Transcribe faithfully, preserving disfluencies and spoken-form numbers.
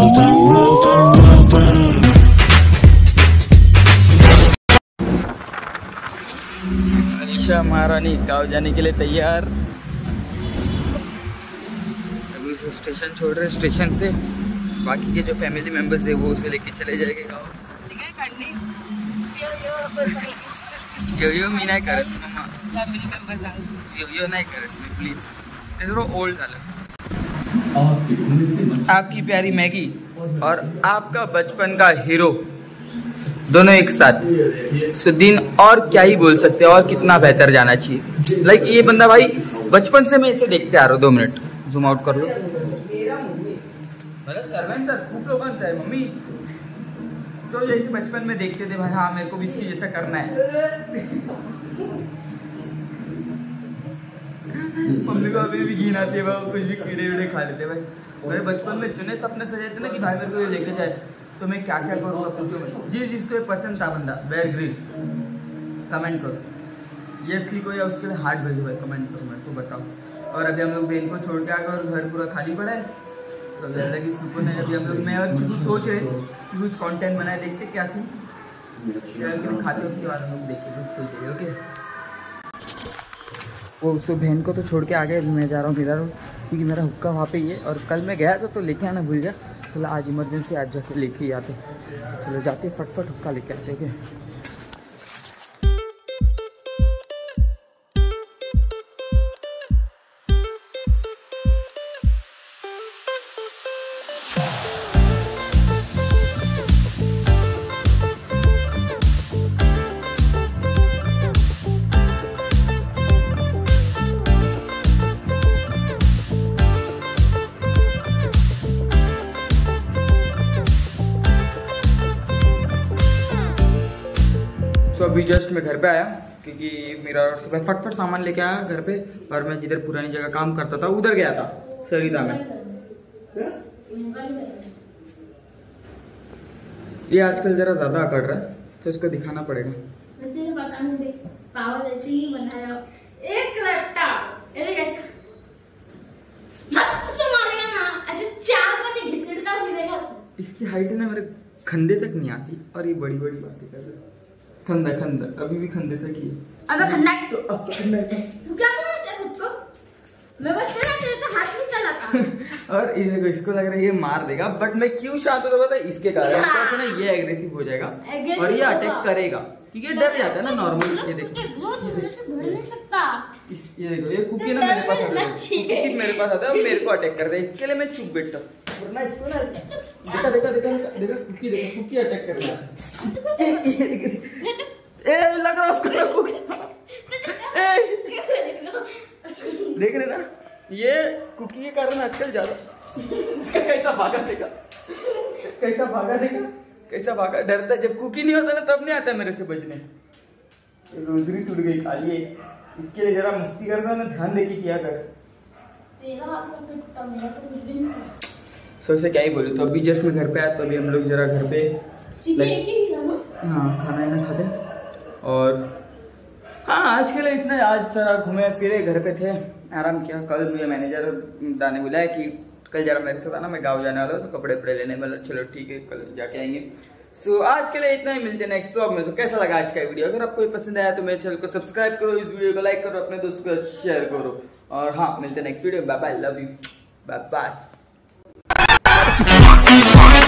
अनीशा महारानी गाँव जाने के लिए तैयार। अभी उसे स्टेशन छोड़ रहे, स्टेशन से बाकी के जो फैमिली मेंबर्स है वो उसे लेके चले जाएंगे गाँव। यो यो मी नाही करत मम्मा, फॅमिली मेंबर्स यो यो नाही करत मी प्लीज, ते थोडं ओल्ड झालं। आपकी प्यारी मैगी और आपका बचपन का हीरो दोनों एक साथ, सो दिन और क्या ही बोल सकते हैं, और कितना बेहतर जाना चाहिए। लाइक ये बंदा भाई बचपन से मैं इसे देखते आ रहा हूँ। दो मिनट जूम आउट कर लो। मतलब सर्वेंट खूब लोकांचं आहे मम्मी, तो जैसे बचपन में देखते थे भाई, हाँ मेरे को भी इसकी जैसा करना है। मम्मी को अभी भी घिन आती है, भाई कुछ भी कीड़े वीड़े खा लेते भाई। मेरे बचपन में इतने सपने सजाए थे ना कि भाई मेरे को ये लेके जाए, तो मैं क्या क्या करूँगा पूछो मैं। जिस जिसको ये पसंद था बंदा बेयर ग्रिल, कमेंट करो यस लिखो या उसके लिए हार्ट भेजो भाई, कमेंट करो मेरे को बताओ। और अभी हम लोग बहन को छोड़ के आ गए और घर पूरा खाली पड़ा है, तो ज़्यादा की सुकून है। अभी हम लोग मैं और कुछ सोच रहे कि कुछ कंटेंट बनाए, देखते क्या सी खाते उसके बाद हम लोग देखते कुछ सोचे। ओके वो उसको बहन को तो छोड़ के आ गए, मैं जा रहा हूँ किधर, क्योंकि मेरा हुक्का वहाँ पे ही है। और कल मैं गया था तो लेके आना भूल गया, चलो आज इमरजेंसी आज जाके लेके ही आते। चलो जाते फटफट हुक्का लेके आते। ओके तो अभी जस्ट मैं घर पे आया, क्योंकि मेरा सुबह फटफट सामान लेके आया घर पे, और मैं जिधर पुरानी जगह काम करता था उधर गया था सरिता में। ये आजकल जरा ज्यादा अकड़ रहा है, तो इसको दिखाना पड़ेगा। पावर ऐसे ही बनाया एक लैपटॉप, अरे कैसा मारेगा ना, ऐसे चार बने घिसड़ता फिरेगा। इसकी हाइट ना मेरे खंदे तक नहीं आती, और ये बड़ी बड़ी बातें कर रहे। खंदा खंदा अभी भी खंदे तक ही है। अबे खंदा तो अब खंदा तू क्या समझता है खुद को? मैं बस तेरा तेरे तो हाथ नहीं चलाता। और ये देखो इसको लग रहा है ये मार देगा, बट मैं क्यों शांत होता पता है इसके कारण। तो ना ये एग्रेसिव हो जाएगा और ये अटैक करेगा, क्योंकि ये डर जाता है ना नॉर्मल। ये देखो वो तो से बढ़ नहीं सकता। इस ये देखो ये कुकी ना मेरे पास आता है, कुकी मेरे पास आता है और मेरे को अटैक करता है। इसके लिए मैं चुप बैठता हूँ, वरना इसको ना देखा देखा देखा देखा कुकी देखो कुकी अटैक कर रहा है। ए लग रहा उसको कुकी देख रहे ना, ये कुकी के कारण आजकल ज्यादा। कैसा भागा देखा, कैसा भागा देखा, कैसा भागा। डरता जब कुकी नहीं होता ना तब नहीं आता मेरे से बचने। रोजरी टूट गई खाली है, इसके लिए जरा मस्ती करना ना, ध्यान देके किया कर। सबसे क्या ही बोलूं। तो अभी जस्ट मैं घर पे आया, तो अभी हम लोग जरा घर पे हाँ खाना वाना खाते। और हाँ आज के लिए इतना, आज सारा घूमे फिरे, घर पे थे, आराम किया। कल मुझे मैनेजर दाने बुलाया कि कल जरा मेरे साथ आना, मैं गाँव जाने वाला हूँ, तो कपड़े वपड़े लेने वाला। चलो ठीक है कल जाके आएंगे। सो so, आज के लिए इतना ही, मिलते हैं नेक्स्ट ब्लॉग में। तो कैसा लगा आज का वीडियो? अगर आपको पसंद आया तो मेरे चैनल को सब्सक्राइब करो, इस वीडियो को लाइक करो, अपने दोस्तों को शेयर करो। और हाँ मिलते हैं next video. Bye bye, love you, bye bye.